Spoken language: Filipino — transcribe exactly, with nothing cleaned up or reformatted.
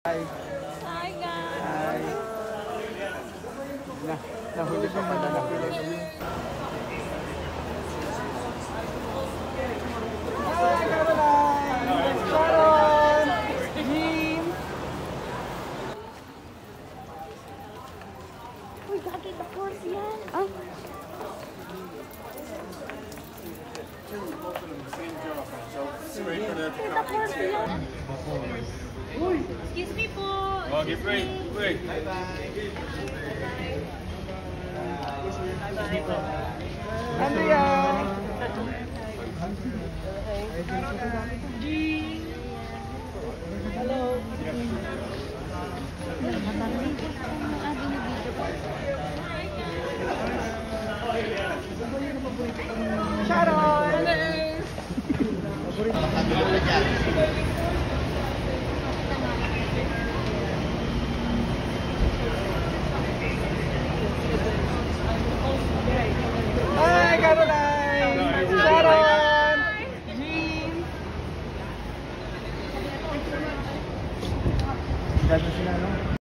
Hi. Hi guys. Hi. Na, nahuli pa pala, nahuli. Hi, Caroline! Sharon! Jim! Uy, gagi the course yan. Ah. The course yan. Excuse me po. Oh, give way, give way. Bye bye. Ano yan? Hello. Sharon! Hi, Caroline! Sharon! Jim! Ganda sila, no?